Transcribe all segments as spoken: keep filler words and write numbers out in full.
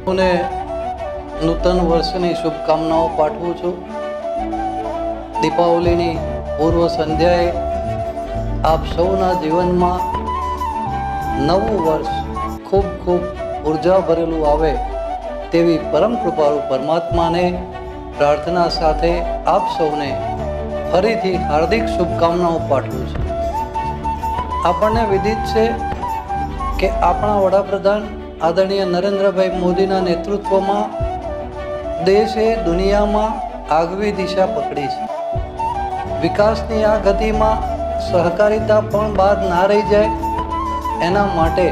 ने नूतन वर्षनी शुभकामनाओं पाठवुं छुं। दीपावलीनी पूर्व संध्याए आप सौना जीवनमां नवुं वर्ष खूब खूब ऊर्जा भरेलुं आवे तेवी परम कृपाळु परमात्माने प्रार्थना साथे आप सौने फरीथी हार्दिक शुभकामनाओं पाठवुं छुं। आपणे विदित छे के आपणा वडाप्रधान आदरणीय नरेन्द्र भाई मोदी ना नेतृत्व में देशे दुनिया में आगवी दिशा पकड़ी है। विकासनी आ गति में सहकारिता पण बाद ना रही जाए एना माटे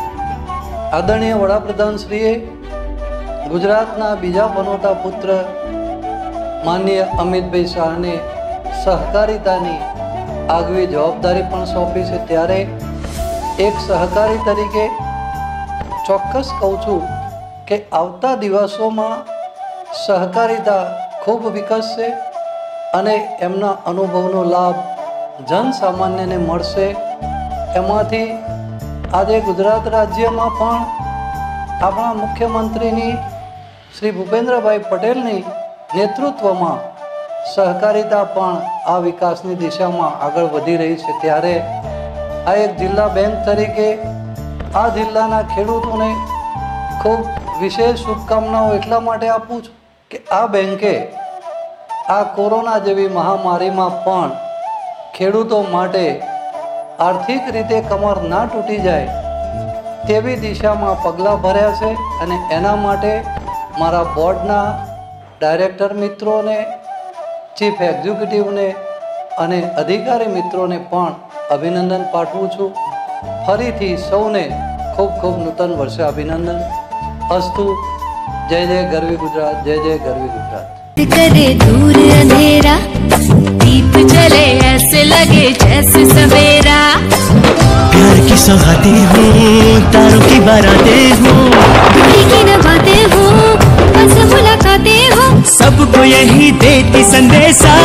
आदरणीय वडाप्रधान श्रीए गुजरातना बीजा बनोता पुत्र माननीय अमित भाई शाह ने सहकारितानी आगवी जवाबदारी पण सौंपी है। त्यारे एक सहकारी तरीके चौक्कस कहूँ छूँ कि आवता दिवसों में सहकारिता खूब विकसशे अने एमना अनुभवनो लाभ जन सामान्य ने मळशे। एमांथी आजे गुजरात राज्य में पण आपणा मुख्यमंत्रीनी श्री भूपेन्द्रभाई पटेलनी नेतृत्व में सहकारिता पण आ विकासनी दिशा में आगळ वधी रही है। त्यारे आ एक जिल्ला बैंक तरीके आ जिल्लाना खेडूतोने खूब विशेष शुभकामनाओं एटला माटे आपूं छुं कि आ बेंके आ कोरोना जेवी महामारी में पण खेडूतो माटे आर्थिक रीते कमर ना तूटी जाए तेवी दिशा में पगला भर्या छे अने एना माटे मारा बोर्डना डायरेक्टर मित्रों ने चीफ एक्जिक्यूटिव ने अने अधिकारी मित्रों ने पण अभिनंदन पाठवुं छुं। फरीथी सौने खूब खूब नूतन वर्ष अभिनंदन। अस्तु। जय जय गरवी गुजरात, जय जय गरवी गुजरात। करे दूर अंधेरा, दीप जले ऐसे लगे जैसे सवेरा। प्यार की सौगातें हूँ, तारों की बारातें हूँ, दूरी की न बातें हूँ, बस मुलाकातें हूँ, सबको यही देती संदेशा।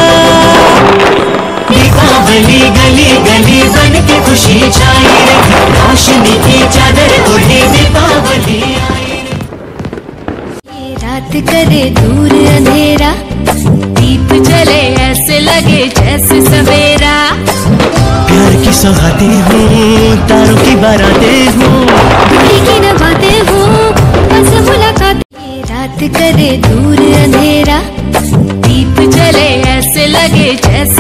दीपावली गली गली बन के खुशी छाई रे, रोशनी की चादर ओढ़े दीपावली आई रे। ये रात करे दूर अंधेरा, दीप जले ऐसे लगे जैसे सवेरा। प्यार की सौगातें हूँ, तारों की बारातें हूँ, दूरी की न बातें हूँ, बस मुलाकात। ये रात करे दूर अंधेरा, दीप जले ऐसे लगे जैसे